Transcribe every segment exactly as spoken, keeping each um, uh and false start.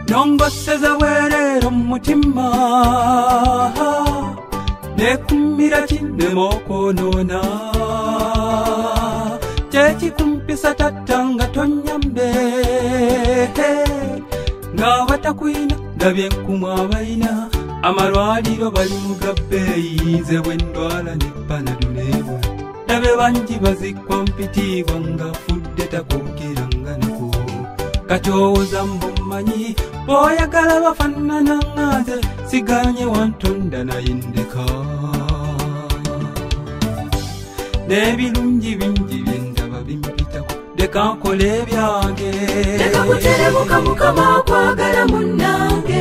nongoseza bwerero mutima nekumira kinemokonona kyekikumpisa tattanga tonyambe nga batakwina ndabye enkumu abayina amalwaliro bali mugabbeeyi nze bwe ndwala ne panadolebwa ndabe bangi bazikwa mpitiibwa nga fudde takogeranga nako katowooza mbumanyi bw'oyagala bafaanana nga nze siganye wantonda naye ndeka n'ebirungi bingi bye ndaba bimpitako leka nkole ebyange leka kuteremuka mukama akwagala munnange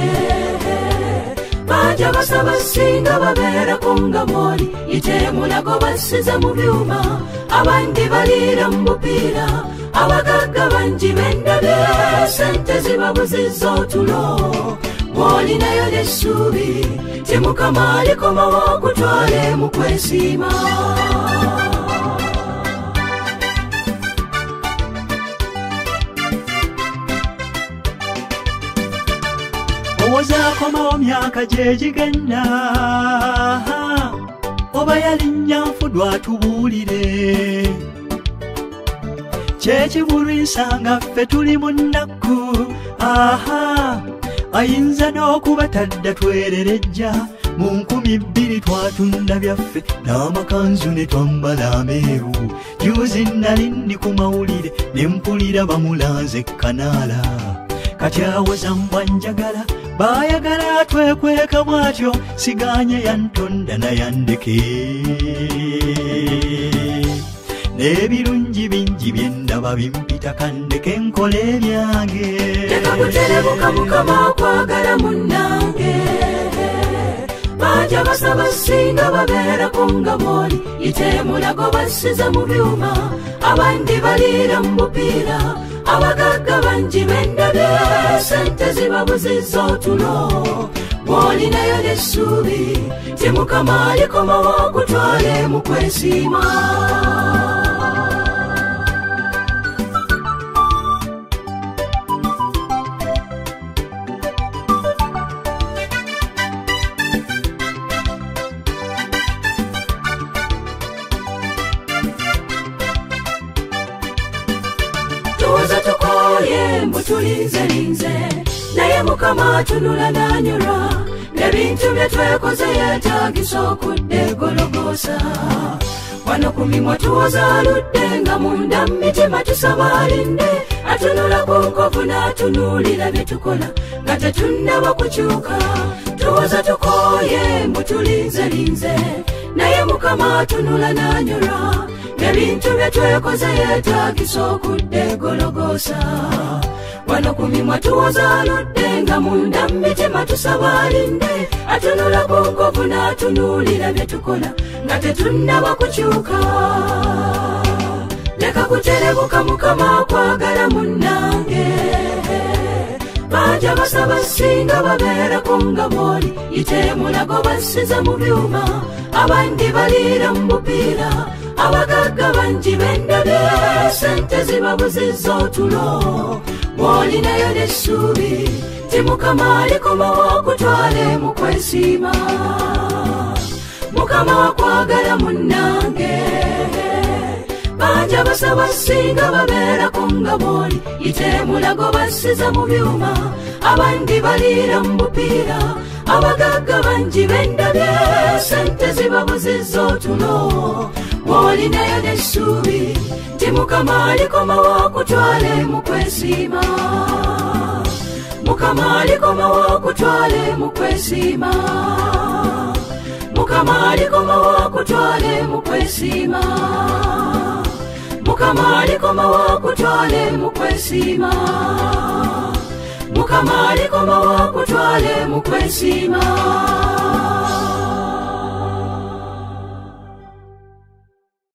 bajja basaba singa babeerako nga mwoli ite mulago basize mu byuma abandi baliira mu bupiira abagagga bangi bendabye sente zibabuzizza otulo bw'olinayo n'essuubi ti mukama alikomawo akutwale mu kwesiima owozakomawo myaka gyegigenda oba yalinnya nfudwa atubuulire kyekibulwisa nga ffe tuli mu nnaku aha ayinza n'okuba tadda twererejja mu nkumi bbiri twatunda byaffe n'amakanzu ne twambala ameeru juzi nali ndi ku mawulire ne mpulira bamulanze kanaala kati awoza mbwa njagala baayagala twekweka bwatyo siganye yantonda nayandeke n'ebirungi bingi bye ndaba bimpita kandeke nkole ebyange leka kuteremuka mukama akwagala munnange bajja basaba singa babeerako nga mwoli ite mulago basize mu byuma abandi baliira mu bupiira abagagga bangi bendabye sente zibabuzizza otulo bw'olinayo n'essuubi ti mukama alikomawo akutwale mu kwesiima tuwoza tukoye mbutulinzelinze naye mukama atunula n'anyolwa n'ebintu bye twekoze yeetaagisa okudda egologoosa wano ku mimwa tuwoza aludde nga munda mu mitima tusaba alinde atunula ku nkovu n'atunuulira bye tukola nga tetunnaba kukyuka tuwoza tukoye mbutulinzelinze naye mukama atunula n'anyolwa n'ebintu bye twekoze yeetaagisa okudda egologoosa wano ku mimwa tuwoza aludde nga munda mu mitima tusaba alinde atunula ku nkovu n'atunuulira bye tukola nga tetunnaba kukyuka leka kuterebuka mukama akwagala munnange bajja basaba singa babeerako nga mwoli ite mulago basize mu byuma abandi baliira mu bupiira abagagga bangi bendabye sente zibabuzizza otulo bw'olinayo n'essuubi ti mukama alikomawo akutwale mu kwesiima mukama akwagala munnange bajja basaba singa babeerako nga mwoli ite mulago basize mu byuma abandi baliira mu bupiira abagagga bangi bendabye sente zibabuzizza otulo bw'olinayo n'essuubi ti mukama alikomawo akutwale mu kwesiima mukama alikomawo akutwale mu kwesiima mukama alikomawo akutwale mu kwesiima mukama alikomawo akutwale mu kwesiima mukama alikomawo akutwale mu kwesiima